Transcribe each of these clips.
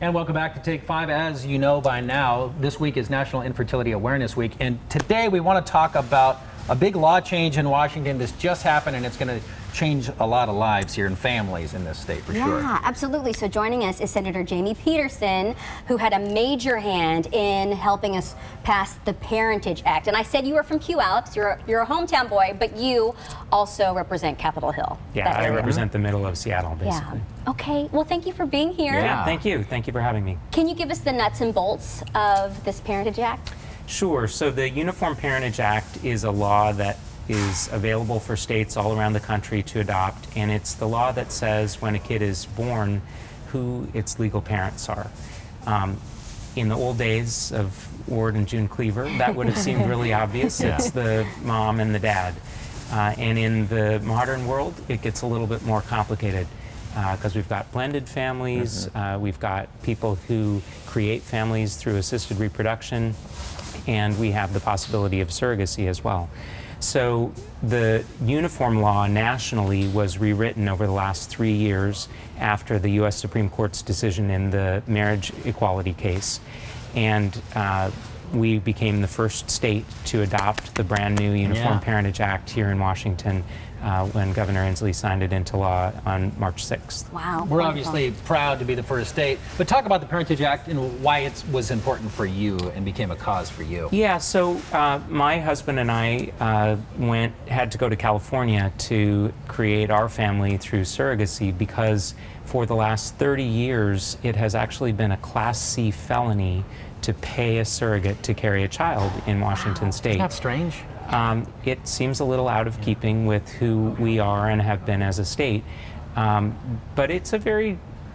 And welcome back to Take 5. As you know by now, this week is National Infertility Awareness Week, and today we want to talk about a big law change in Washington. This just happened, and it's going to change a lot of lives here and families in this state for sure. Yeah, absolutely. So joining us is Senator Jamie Pedersen, who had a major hand in helping us pass the Parentage Act. And I said you were from Q Alps, you're a hometown boy, but you also represent Capitol Hill. Yeah, I represent the middle of Seattle, basically. Yeah. Okay, well, thank you for being here. Yeah, thank you. Thank you for having me. Can you give us the nuts and bolts of this Parentage Act? Sure. So the Uniform Parentage Act is a law that is available for states all around the country to adopt, and it's the law that says when a kid is born who its legal parents are. In the old days of Ward and June Cleaver, that would have seemed really obvious. Yeah. It's the mom and the dad. And in the modern world, it gets a little bit more complicated because we've got blended families, we've got people who create families through assisted reproduction, and we have the possibility of surrogacy as well. So the uniform law nationally was rewritten over the last 3 years after the U.S. Supreme Court's decision in the marriage equality case. And we became the first state to adopt the brand new Uniform Parentage Act here in Washington when Governor Inslee signed it into law on March 6th. Wow. We're obviously proud to be the first state, but talk about the Parentage Act and why it was important for you and became a cause for you. Yeah, so my husband and I had to go to California to create our family through surrogacy because for the last 30 years it has actually been a Class C felony to pay a surrogate to carry a child in Washington State. Isn't that strange? It seems a little out of keeping with who we are and have been as a state, but it's a very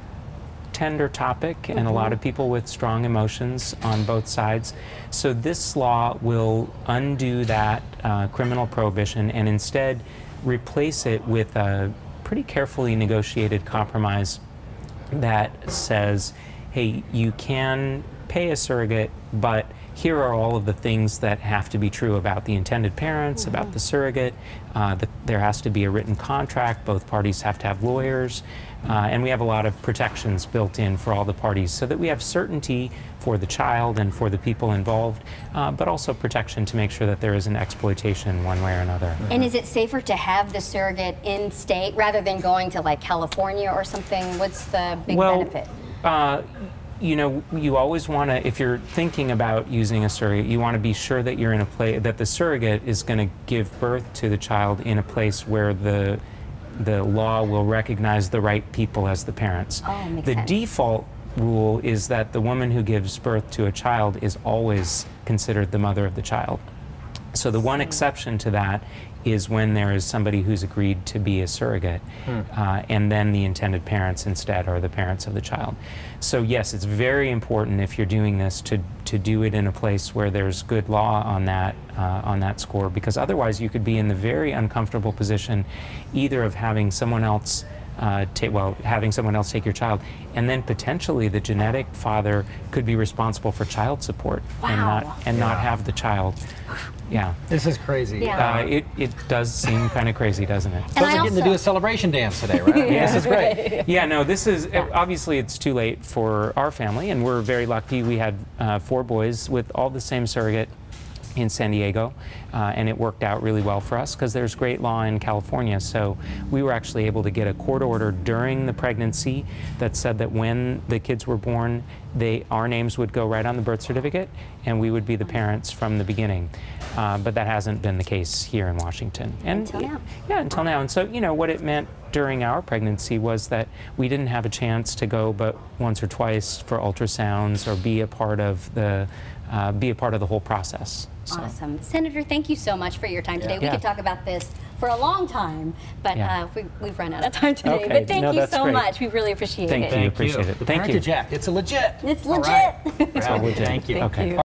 tender topic and a lot of people with strong emotions on both sides. So this law will undo that criminal prohibition and instead replace it with a pretty carefully negotiated compromise that says, hey, you can pay a surrogate, but here are all of the things that have to be true about the intended parents, about the surrogate. There has to be a written contract. Both parties have to have lawyers. And we have a lot of protections built in for all the parties so that we have certainty for the child and for the people involved, but also protection to make sure that there isn't exploitation one way or another. And is it safer to have the surrogate in state rather than going to like California or something? What's the big benefit? You know, you always want to, if you're thinking about using a surrogate, you want to be sure that you're in a place, that the surrogate is going to give birth to the child in a place where the law will recognize the right people as the parents. Oh, makes the sense. default rule is that the woman who gives birth to a child is always considered the mother of the child. So the one exception to that is when there is somebody who's agreed to be a surrogate, and then the intended parents instead are the parents of the child. So yes, it's very important if you're doing this to do it in a place where there's good law on that score, because otherwise you could be in the very uncomfortable position either of having someone else having someone else take your child, and then potentially the genetic father could be responsible for child support and not have the child. Yeah. This is crazy. Yeah. It does seem kind of crazy, doesn't it? Plus, we're getting to do a celebration dance today, right? I mean, this is great. Yeah, no, this is, obviously it's too late for our family, and we're very lucky. We had 4 boys with all the same surrogate in San Diego, and it worked out really well for us because there's great law in California. So we were actually able to get a court order during the pregnancy that said that when the kids were born, our names would go right on the birth certificate, and we would be the parents from the beginning. But that hasn't been the case here in Washington. And until now. Yeah, until now. And so, you know, what it meant during our pregnancy was that we didn't have a chance to go but once or twice for ultrasounds or be a part of the whole process. So. Awesome. Senator, thank you so much for your time today. We could talk about this for a long time, but we've run out of time today. Okay. But thank you so much. We really appreciate it. Thank you. Appreciate it. The Thank you. Parentage Act. It's legit. It's legit. All right. It's all legit. Thank you. Thank you.